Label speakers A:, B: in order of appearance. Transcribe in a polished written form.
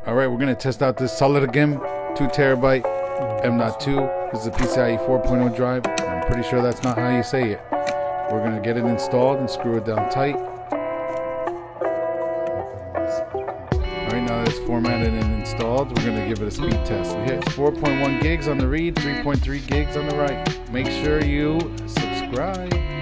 A: Alright, we're going to test out this Solidigm 2TB M.2. This is a PCIe 4.0 drive. I'm pretty sure that's not how you say it. We're going to get it installed and screw it down tight. Alright, now that it's formatted and installed, we're going to give it a speed test. We hit 4.1 gigs on the read, 3.3 gigs on the write. Make sure you subscribe.